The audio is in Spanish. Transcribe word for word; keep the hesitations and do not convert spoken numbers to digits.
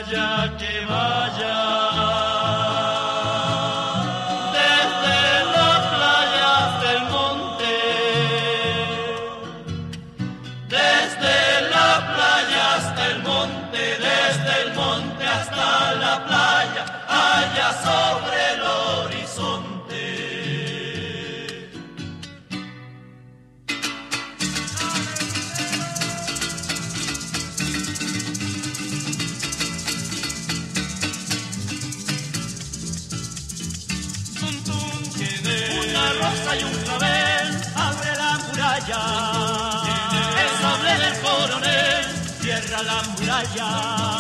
vaya, que vaya. Desde la playa hasta el monte, desde la playa hasta el monte, desde el monte hasta la playa, allá sobre el horizonte. Una rosa y un clavel abre la muralla, el sable del coronel cierra la muralla.